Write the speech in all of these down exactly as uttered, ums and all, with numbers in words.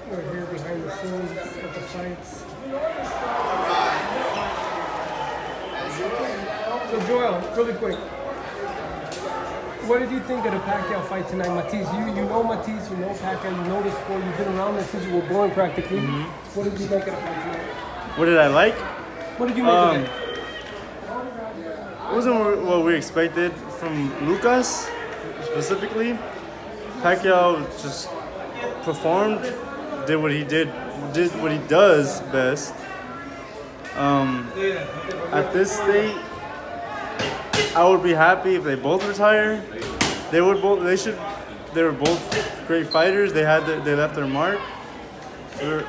We're here behind the scenes at the fights. So Joel, really quick, what did you think of the Pacquiao fight tonight, Matisse? You you know Matisse, you know Pacquiao, you know the sport, you've been around this since you were born practically. Mm-hmm. What did you think of the fight tonight? What did I like? What did you make um, of it? It wasn't what we expected from Lucas, specifically. Pacquiao just performed, did what he did, did what he does best. Um, at this state, I would be happy if they both retire. They would both. They should. They were both great fighters. They had. Their, they left their mark. For,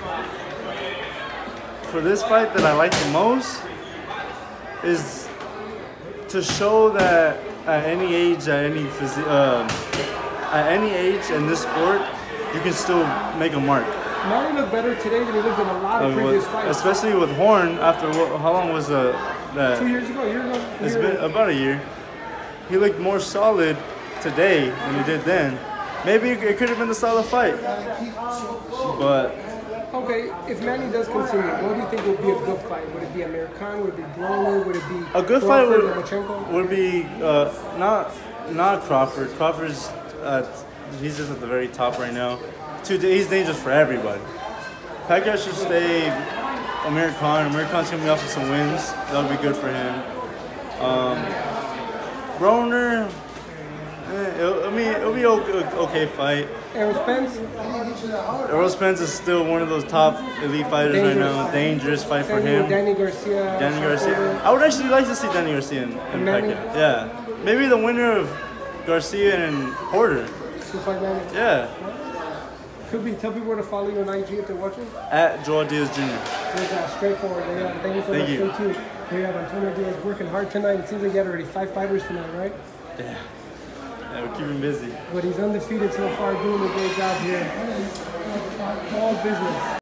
for this fight, that I like the most is to show that at any age, at any physi- uh, at any age in this sport, you can still make a mark. Manny looked better today than he looked in a lot of Uh, previous with, fights. especially with Horn. After what, how long was uh, that? Two years ago, a year ago. a It's year been ago. about a year. He looked more solid today than he did then. Maybe it could have been the solid fight, but Okay, if Manny does continue, what do you think would be a good fight? Would it be American? Would it be Broner? Would it be a good fight Crawford would, or Lomachenko? would be uh, not not Crawford. Crawford's at, he's just at the very top right now. Too, he's dangerous for everybody. Pacquiao should stay American. American's coming off with some wins. That would be good for him. Um, Broner, eh, it'll, I mean, it'll be a okay fight. Errol Spence? Errol Spence is still one of those top elite fighters Dangerous. right now. Dangerous fight for Danny, him. Danny Garcia. Danny Garcia. I would actually like to see Danny Garcia in, in Manny? Pacquiao. Yeah. Maybe the winner of Garcia and Porter. Who fight Manny? Yeah. Could be. Tell people where to follow you on I G if they're watching. At Joel Diaz Junior There's that straightforward. There you have. Thank you so Thank much. you. Stay tuned. There you have Antonio Diaz working hard tonight. It seems like he had already five fighters tonight, right? Yeah. Yeah, we're keeping busy. But he's undefeated so far, doing a great job here. All business.